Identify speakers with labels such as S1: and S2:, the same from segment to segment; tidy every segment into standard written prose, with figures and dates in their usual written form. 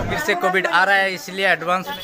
S1: फिर से कोविड आ रहा है इसलिए एडवांस में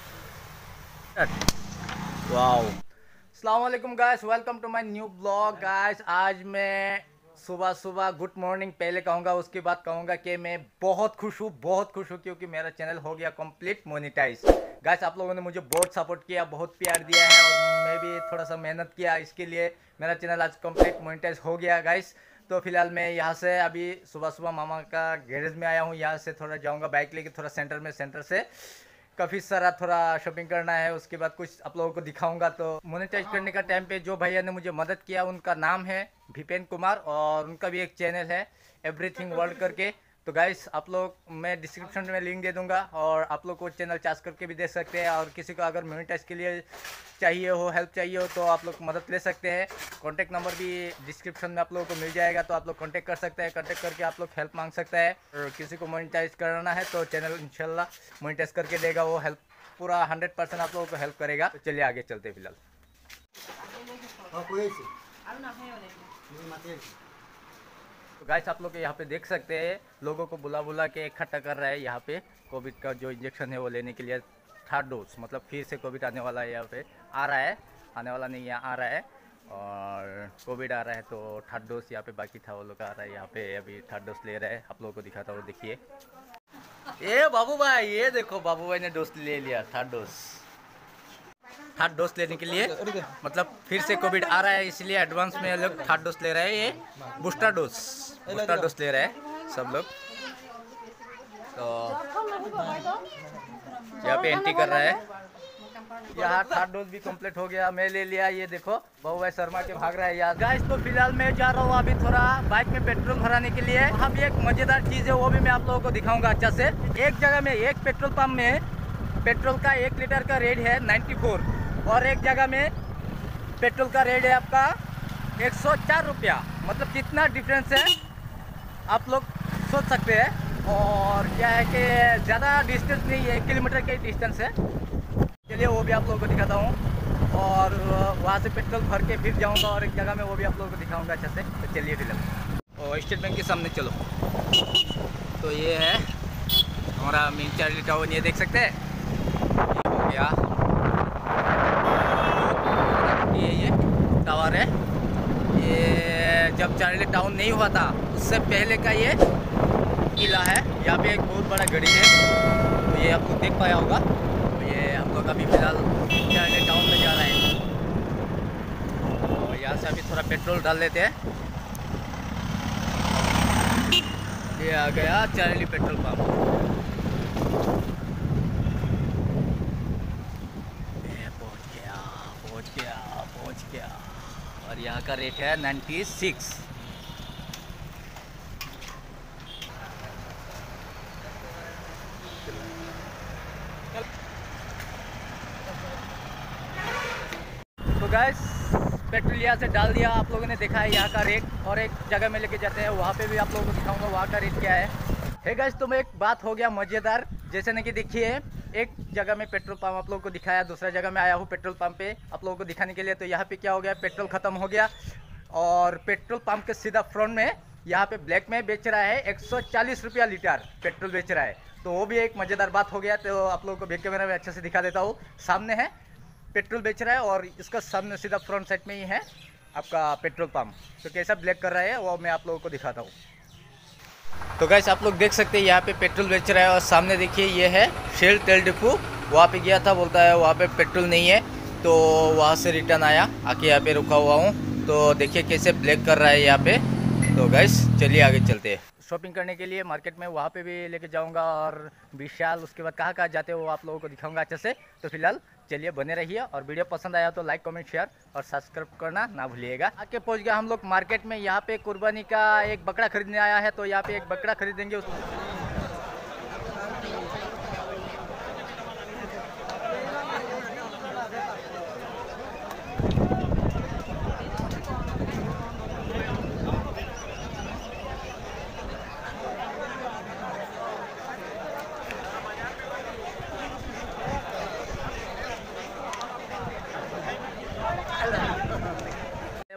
S1: वाओ। अस्सलाम वालेकुम guys, welcome to my new blog guys. आज मैं सुबह सुबह गुड मॉर्निंग पहले कहूँगा, उसके बाद कहूँगा कि मैं बहुत खुश हूँ क्योंकि मेरा चैनल हो गया कंप्लीट मोनेटाइज। गाइस आप लोगों ने मुझे बहुत सपोर्ट किया, बहुत प्यार दिया है और मैं भी थोड़ा सा मेहनत किया, इसके लिए मेरा चैनल आज कंप्लीट मोनेटाइज हो गया गाइस। तो फिलहाल मैं यहाँ से अभी सुबह सुबह मामा का गैरेज में आया हूँ, यहाँ से थोड़ा जाऊँगा बाइक लेके थोड़ा सेंटर से काफ़ी सारा थोड़ा शॉपिंग करना है, उसके बाद कुछ आप लोगों को दिखाऊंगा। तो मोनेटाइज करने का टाइम पे जो भैया ने मुझे मदद किया उनका नाम है विपेन कुमार और उनका भी एक चैनल है एवरीथिंग वर्ल्ड करके। तो गाइस आप लोग मैं डिस्क्रिप्शन में लिंक दे दूंगा और आप लोग को चैनल चार्ज करके भी दे सकते हैं। और किसी को अगर मोनेटाइज के लिए चाहिए हो, हेल्प चाहिए हो तो आप लोग मदद ले सकते हैं। कॉन्टैक्ट नंबर भी डिस्क्रिप्शन में आप लोगों को मिल जाएगा, तो आप लोग कॉन्टैक्ट कर सकते हैं। कॉन्टैक्ट करके आप लोग हेल्प मांग सकते हैं और किसी को मोनेटाइज करना है तो चैनल इंशाल्लाह मोनेटाइज करके देगा, वो हेल्प पूरा 100% आप लोगों को हेल्प करेगा। तो चलिए आगे चलते हैं। फिलहाल तो गाइस आप लोग यहाँ पे देख सकते हैं लोगों को बुला के इकट्ठा कर रहा है यहाँ पे कोविड का जो इंजेक्शन है वो लेने के लिए। थर्ड डोज मतलब फिर से कोविड आने वाला है, यहाँ पे आ रहा है, आने वाला नहीं यहाँ आ रहा है और कोविड आ रहा है तो थर्ड डोज यहाँ पे बाकी था वो लोग आ रहा है यहाँ पे, अभी थर्ड डोज ले रहा है। आप लोगों को दिखाता हूँ, देखिए ये बाबू भाई, ये देखो बाबू भाई ने डोज ले लिया, थर्ड डोज लेने के लिए। मतलब फिर से कोविड आ रहा है इसलिए एडवांस में लोग थर्ड डोज ले रहे हैं, ये बूस्टर डोज ले रहे हैं सब लोग। तो यहाँ पे एंट्री कर रहा है, यहाँ थर्ड डोज भी कंप्लीट हो गया, मैं ले लिया। ये देखो बाबू भाई शर्मा के भाग रहा है यार। गाइस तो फिलहाल मैं जा रहा हूँ अभी थोड़ा बाइक में पेट्रोल भराने के लिए। वहाँ भी एक मजेदार चीज़ है, वो भी मैं आप लोगों को दिखाऊंगा अच्छा से। एक जगह में एक पेट्रोल पंप में पेट्रोल का 1 लीटर का रेट है 94 और एक जगह में पेट्रोल का रेट है आपका 104 रुपया। मतलब कितना डिफरेंस है आप लोग सोच सकते हैं। और क्या है कि ज़्यादा डिस्टेंस नहीं है, 1 किलोमीटर के डिस्टेंस है। चलिए वो भी आप लोगों को दिखाता हूँ और वहाँ से पेट्रोल भर के फिर जाऊँगा और एक जगह में वो भी आप लोगों को दिखाऊँगा अच्छा से। तो चलिए फिलहाल और स्टेट बैंक के सामने चलो। तो ये है हमारा मेन चार्ली टाउन, ये देख सकते हैं, ये हो गया ये टावर है। ये जब चार्ली टाउन नहीं हुआ था उससे पहले का ये किला है। यहाँ पे एक बहुत बड़ा गढ़ी है, तो ये आपको देख पाया होगा। तो ये हम लोग अभी फिलहाल चार्ली टाउन में जा रहे हैं, तो यहाँ से अभी थोड़ा पेट्रोल डाल लेते हैं। ये आ गया चार्ली पेट्रोल पंप, पहुँच गया और यहाँ का रेट है 96। तो गाइस पेट्रोल यहाँ से डाल दिया, आप लोगों ने देखा है यहाँ का रेट। और एक जगह में लेके जाते हैं, वहाँ पे भी आप लोगों को दिखाऊंगा वहाँ का रेट क्या है गाइस। तो मैं एक बात हो गया मज़ेदार, जैसे न कि देखिए एक जगह में पेट्रोल पंप आप लोगों को दिखाया, दूसरा जगह में आया हूँ पेट्रोल पंप पे आप लोगों को दिखाने के लिए। तो यहाँ पे क्या हो गया, पेट्रोल ख़त्म हो गया और पेट्रोल पंप के सीधा फ्रंट में यहाँ पे ब्लैक में बेच रहा है 140 रुपया लीटर पेट्रोल बेच रहा है। तो वो भी एक मज़ेदार बात हो गया। तो आप लोगों को बैक कैमरा में अच्छे से दिखा देता हूँ। सामने है पेट्रोल बेच रहा है और इसका सामने सीधा फ्रंट साइड में ही है आपका पेट्रोल पंप। तो कैसा ब्लैक कर रहा है वो मैं आप लोगों को दिखाता हूँ। तो गाइस आप लोग देख सकते हैं यहाँ पे पेट्रोल बेच रहा है और सामने देखिए ये है शेल तेल डिपो। वहाँ पे गया था, बोलता है वहाँ पे पेट्रोल नहीं है, तो वहाँ से रिटर्न आया, आके यहाँ पे रुका हुआ हूँ। तो देखिए कैसे ब्लैक कर रहा है यहाँ पे। तो गाइस चलिए आगे चलते हैं शॉपिंग करने के लिए मार्केट में, वहाँ पे भी लेके जाऊँगा और विशाल, उसके बाद कहाँ जाते हो वो आप लोगों को दिखाऊंगा अच्छे से। तो फिलहाल चलिए बने रहिए और वीडियो पसंद आया तो लाइक कमेंट शेयर और सब्सक्राइब करना ना भूलिएगा। आके पहुँच गया हम लोग मार्केट में, यहाँ पे कुर्बानी का एक बकरा खरीदने आया है, तो यहाँ पे एक बकरा खरीदेंगे।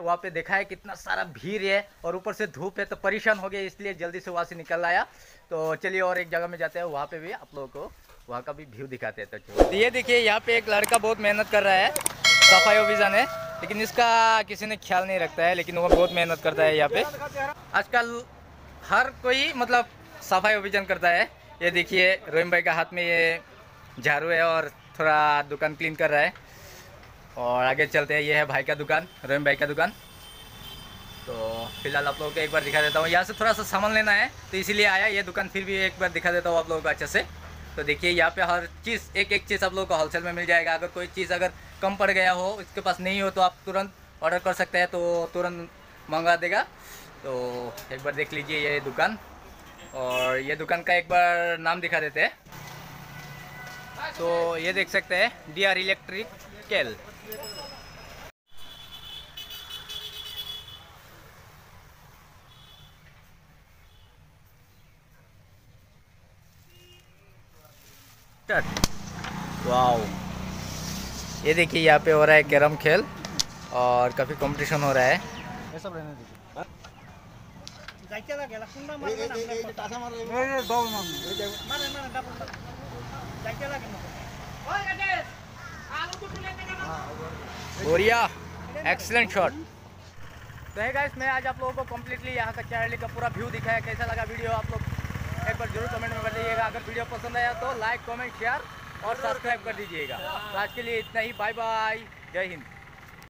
S1: वहाँ पे देखा है कितना सारा भीड़ है और ऊपर से धूप है, तो परेशान हो गया, इसलिए जल्दी से वहाँ से निकल आया। तो चलिए और एक जगह में जाते हैं, वहाँ पे भी आप लोगों को वहाँ का भी व्यू दिखाते हैं। तो ये देखिए यहाँ पे एक लड़का बहुत मेहनत कर रहा है, सफाई अभियान है, लेकिन इसका किसी ने ख्याल नहीं रखता है, लेकिन वो बहुत मेहनत करता है यहाँ पे। आजकल हर कोई मतलब सफाई अभियान करता है। ये देखिए रोहिम भाई का हाथ में ये झाड़ू है और थोड़ा दुकान क्लीन कर रहा है। और आगे चलते हैं, ये है भाई का दुकान, रोहिम भाई का दुकान। तो फिलहाल आप लोगों को एक बार दिखा देता हूँ, यहाँ से थोड़ा सा सामान लेना है तो इसीलिए आया ये दुकान, फिर भी एक बार दिखा देता हूँ आप लोगों को अच्छे से। तो देखिए यहाँ पे हर चीज़ एक एक चीज़ आप लोगों को होलसेल में मिल जाएगा। अगर कोई चीज़ अगर कम पड़ गया हो, इसके पास नहीं हो, तो आप तुरंत ऑर्डर कर सकते हैं, तो तुरंत मंगा देगा। तो एक बार देख लीजिए ये दुकान, और ये दुकान का एक बार नाम दिखा देते हैं। तो ये देख सकते हैं DR इलेक्ट्रिकल। वाओ, ये देखिए यहाँ पे हो रहा है कैरम खेल और काफ़ी कंपटीशन हो रहा है। ये सब रहने दीजिए। बढ़िया, एक्सीलेंट शॉट। तो है गाइस, मैं आज आप लोगों को कम्प्लीटली यहाँ का चार्ली का पूरा व्यू दिखाया। कैसा लगा वीडियो आप लोग एक बार जरूर कमेंट में बताइएगा। अगर वीडियो पसंद आया तो लाइक, कमेंट, शेयर और सब्सक्राइब कर दीजिएगा। तो आज के लिए इतना ही, बाय बाय, जय हिंद।